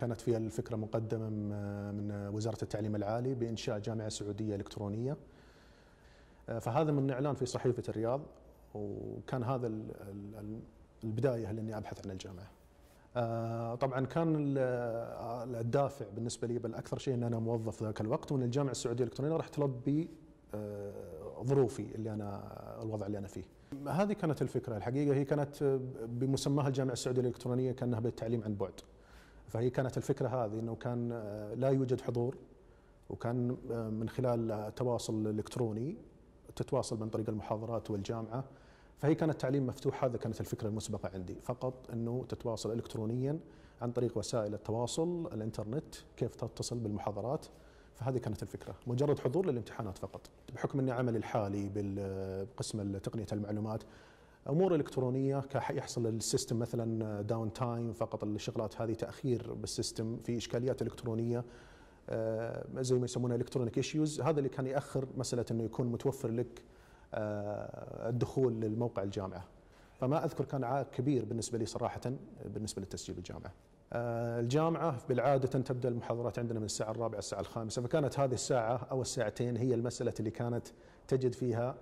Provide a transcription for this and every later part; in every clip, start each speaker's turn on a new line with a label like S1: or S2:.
S1: كانت فيها الفكرة مقدمة من وزارة التعليم العالي بإنشاء جامعة سعودية إلكترونية. فهذا من إعلان في صحيفة الرياض، وكان هذا البداية لأني أبحث عن الجامعة. طبعا كان الدافع بالنسبة لي بالأكثر شيء أن أنا موظف ذاك الوقت، وأن الجامعة السعودية الإلكترونية راح تلبي ظروفي الوضع اللي أنا فيه. هذه كانت الفكرة الحقيقة، هي كانت بمسماها الجامعة السعودية الإلكترونية كأنها بالتعليم عن بعد. فهي كانت الفكرة هذه، أنه كان لا يوجد حضور، وكان من خلال التواصل الإلكتروني تتواصل من طريق المحاضرات والجامعة. فهي كانت تعليم مفتوح، هذا كانت الفكرة المسبقة عندي، فقط أنه تتواصل إلكترونيا عن طريق وسائل التواصل الإنترنت، كيف تتصل بالمحاضرات. فهذه كانت الفكرة، مجرد حضور للامتحانات فقط. بحكم أني عملي الحالي بقسم تقنية المعلومات، امور الكترونيه يحصل السيستم مثلا داون تايم، فقط الشغلات هذه تاخير بالسيستم، في اشكاليات الكترونيه زي ما يسمونها الكترونيك ايشوز، هذا اللي كان ياخر مساله انه يكون متوفر لك الدخول للموقع الجامعه. فما اذكر كان عائق كبير بالنسبه لي صراحه بالنسبه للتسجيل بالجامعه. الجامعه بالعاده تبدا المحاضرات عندنا من الساعه 4 الساعه 5، فكانت هذه الساعه او الساعتين هي المساله اللي كانت تجد فيها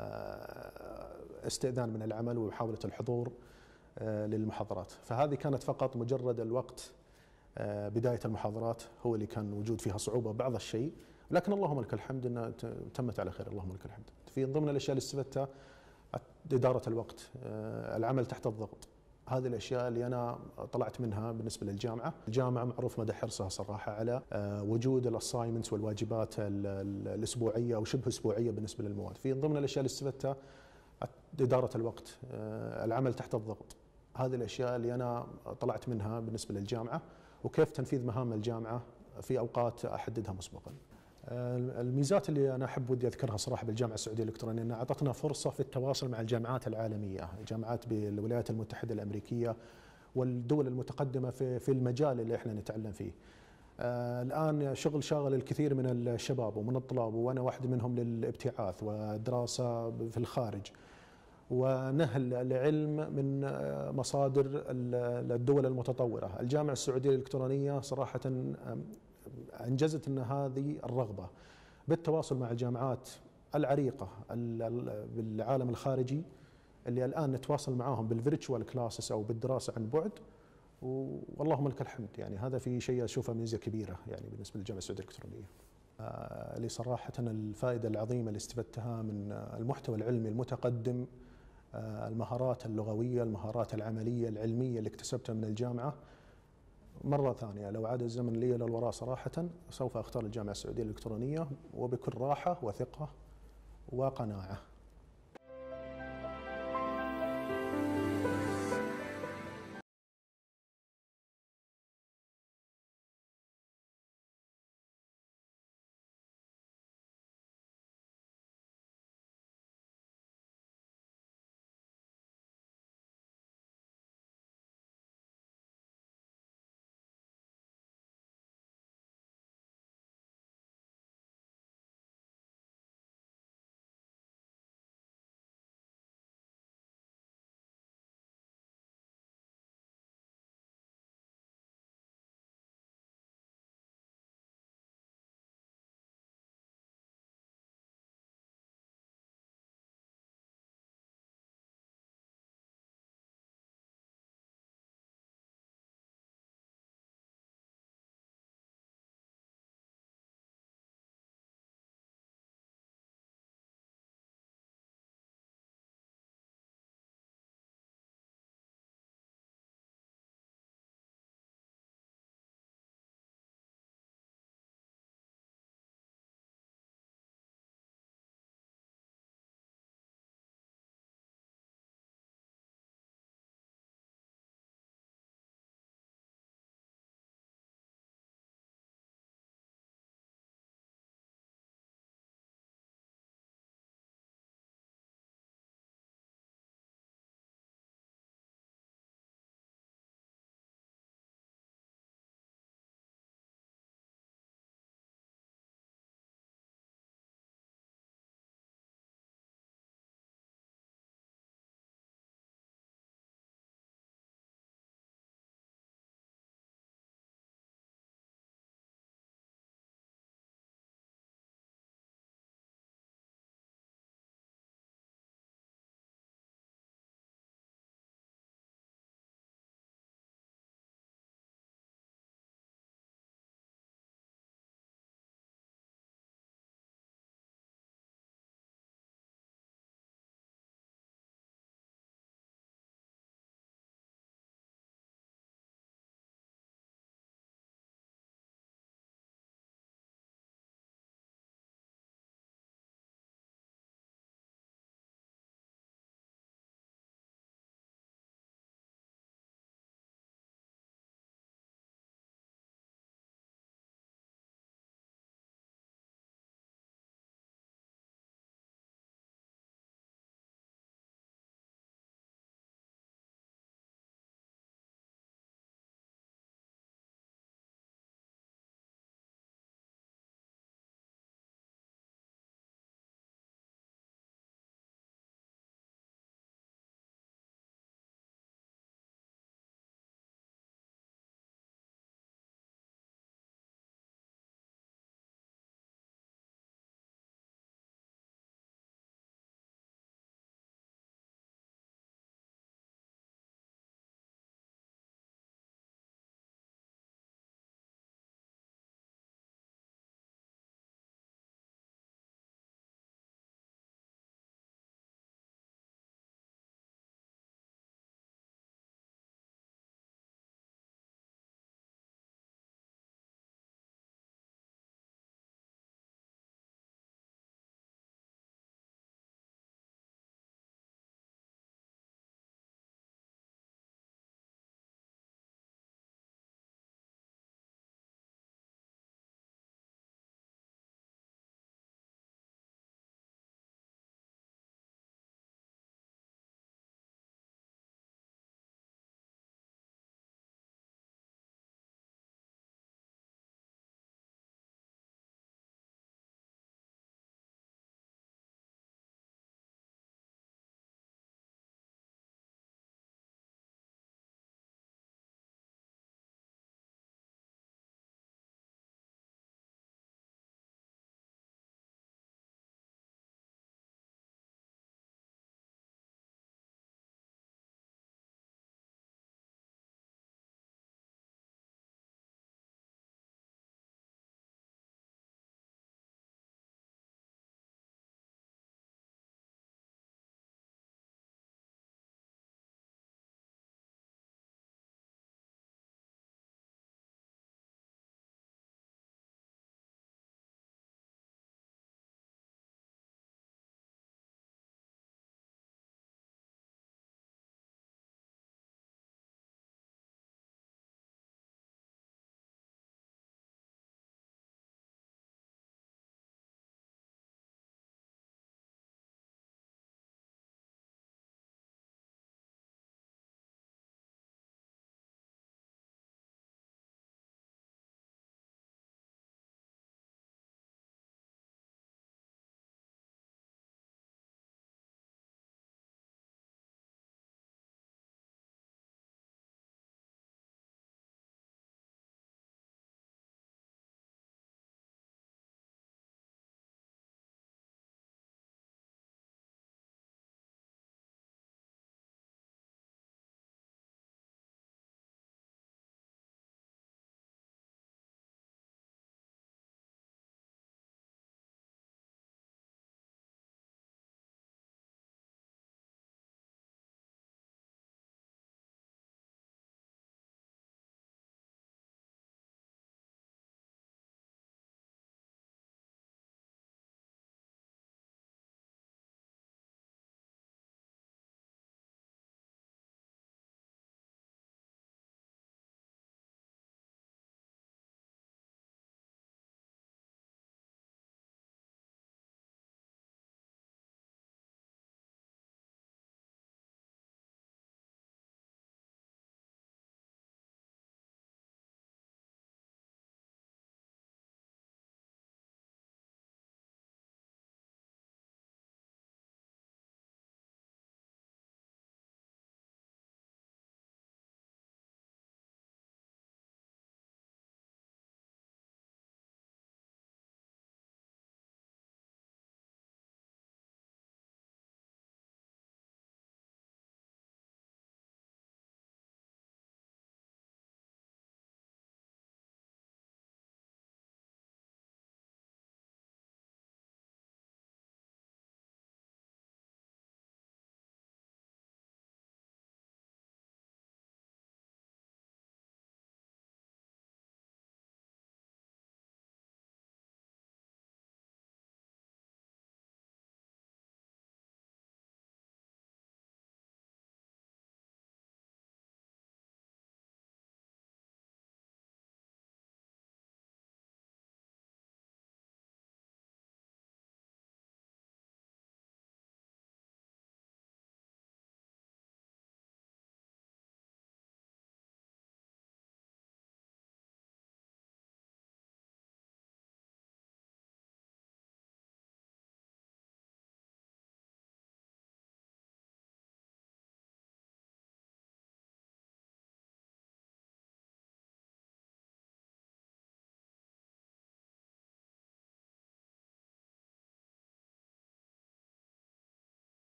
S1: استئذان من العمل ومحاولة الحضور للمحاضرات. فهذه كانت فقط مجرد الوقت بداية المحاضرات هو اللي كان وجود فيها صعوبة بعض الشيء، لكن اللهم لك الحمد أنها تمت على خير، اللهم لك الحمد. في ضمن الأشياء اللي استفدتها إدارة الوقت، العمل تحت الضغط، هذه الأشياء اللي أنا طلعت منها بالنسبة للجامعة. الجامعة معروف مدى حرصها صراحة على وجود الأسايمنتس والواجبات الأسبوعية أو شبه أسبوعية بالنسبة للمواد. في ضمن الأشياء اللي استفدتها إدارة الوقت، العمل تحت الضغط، هذه الأشياء اللي أنا طلعت منها بالنسبة للجامعة، وكيف تنفيذ مهام الجامعة في أوقات أحددها مسبقا. الميزات اللي أنا أحب ودي أذكرها صراحة بالجامعة السعودية الإلكترونية، أنها أعطتنا فرصة في التواصل مع الجامعات العالمية، جامعات بالولايات المتحدة الأمريكية والدول المتقدمة في المجال اللي احنا نتعلم فيه. الآن شاغل الكثير من الشباب ومن الطلاب، وأنا واحد منهم، للابتعاث والدراسة في الخارج ونهل العلم من مصادر الدول المتطورة. الجامعة السعودية الإلكترونية صراحة أنجزت أن هذه الرغبة بالتواصل مع الجامعات العريقة بالعالم الخارجي، اللي الآن نتواصل معاهم بالفيرتشوال كلاسز أو بالدراسة عن بعد، واللهم لك الحمد. يعني هذا في شيء أشوفه ميزة كبيرة يعني بالنسبة للجامعة السعودية الإلكترونية. اللي صراحة الفائدة العظيمة اللي استفدتها من المحتوى العلمي المتقدم، المهارات اللغوية، المهارات العملية العلمية اللي اكتسبتها من الجامعة، مرة ثانية لو عاد الزمن لي للوراء صراحة سوف أختار الجامعة السعودية الإلكترونية، وبكل راحة وثقة وقناعة.